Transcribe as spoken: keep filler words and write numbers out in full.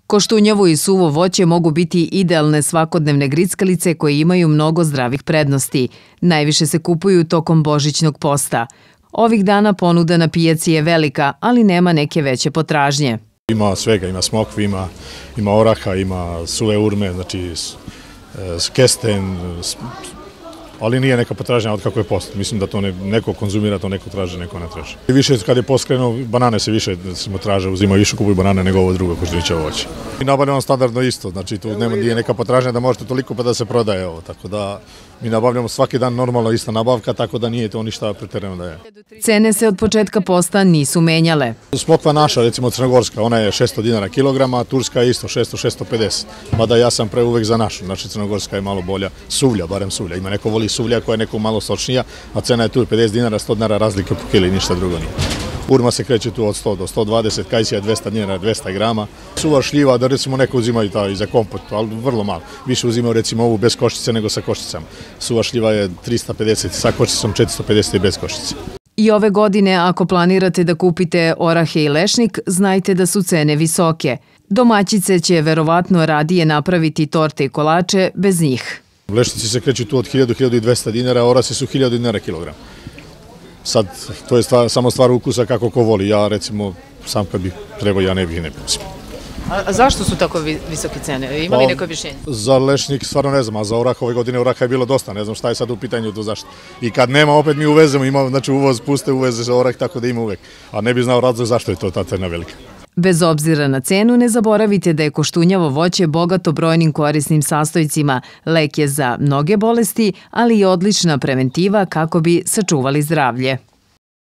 Koštunjavo i suvo voće mogu biti idealne svakodnevne grickalice koje imaju mnogo zdravih prednosti. Najviše se kupuju tokom božićnog posta. Ovih dana ponuda na pijaci je velika, ali nema neke veće potražnje. Ima svega, ima smokvi, ima, ima oraha, ima suve urme, znači kesten, ali nije neka potražnja od kako je post. Mislim da to ne, neko konzumira, to neko traže, neko ne traže. I više kad je post krenuo, banane se više smo traže, uzimaju više kupuju banane nego ovo drugo koštuničevo voće. I nabavljamo standardno isto, znači tu nema nije neka potražnja da možete toliko pa da se prodaje ovo, tako da mi nabavljamo svaki dan normalno ista nabavka, tako da nije to ništa pretjerano da je. Cene se od početka posta nisu menjale. Smokva naša, recimo crnogorska, ona je šesto dinara kilograma, a turska je isto šesto do šesto pedeset. Mada ja sam pre uvek za našu, znači crnogorska je malo bolja, suvlja, barem suvlja. Ima neko voli suvlja koja je neko malo sočnija, a cena je tu pedeset dinara, sto dinara razlike po kili, ništa drugo nije. Urma se kreće tu od sto do sto dvadeset, kajsija dvesta dinara, dvesta grama. Suva šljiva, da recimo neko uzimaju ta i za kompot, ali vrlo malo. Više uzimaju recimo ovu bez koštice nego sa košticama. Suva šljiva je trista pedeset, sa košticom četiristo pedeset i bez koštice. I ove godine, ako planirate da kupite orahe i lešnik, znajte da su cene visoke. Domaćice će verovatno radije napraviti torte i kolače bez njih. Lešnici se kreću tu od hiljadu do hiljadu dvesta dinara, a orasi su hiljadu dinara kilogram. Sad, to je stvar, samo stvar ukusa kako ko voli. Ja, recimo, sam kad bih trebao, ja ne bih i ne bih uzimao. A zašto su tako visoke cene? Ima li neko objašnjenje? Za lešnik stvarno ne znam, a za orah ove godine oraha je bilo dosta. Ne znam šta je sad u pitanju to zašto. I kad nema, opet mi uvezemo, ima, znači uvoz puste, uveze za orah, tako da ima uvek. A ne bih znao razlog zašto je to ta cena velika. Bez obzira na cenu, ne zaboravite da je koštunjavo voće bogato brojnim korisnim sastojcima. Lek je za mnoge bolesti, ali i odlična preventiva kako bi sačuvali zdravlje.